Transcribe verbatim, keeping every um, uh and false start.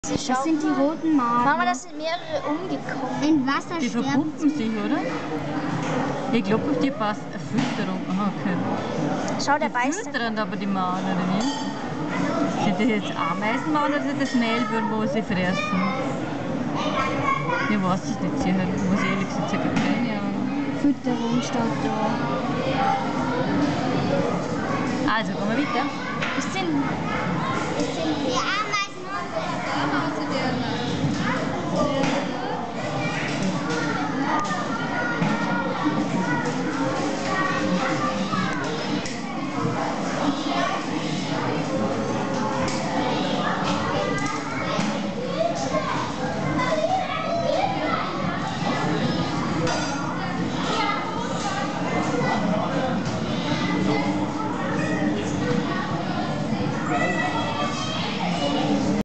Das sind die roten Maden. Mama, das sind mehrere umgekommen. In Wasser Die sterben verpuppen sie. sich, oder? Ich glaube, auf die passt eine Fütterung. Aha, okay. Schau, der Die beißt. füttern aber die Mahnen, oder wie? Sind das jetzt Ameisenmahnen oder sind das Mehlwürmer, wo sie fressen? Ich weiß es nicht sicher, muss ich ehrlich gesagt sagen, keine Ahnung. Fütterung steht da. Also, gehen wir weiter. Das sind, das sind die Ameisen.